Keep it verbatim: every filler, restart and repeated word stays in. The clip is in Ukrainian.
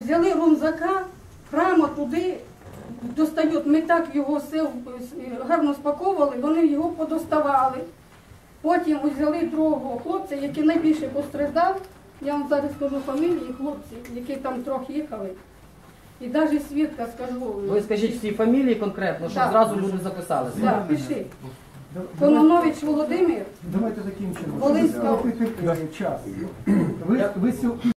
Взяли рунзака, прямо туди достають, ми так його все гарно спаковували, вони його подоставали. Потім взяли другого хлопця, який найбільше постраждав, я вам зараз скажу фамілії хлопців, які там трохи їхали. І навіть свідка скажу. Ви скажіть всі фамілії конкретно, щоб Так. зразу люди записалися. Так, пиши. Кононович Володимир, Давайте закінчимо. Волинська. Час. Ви, ви,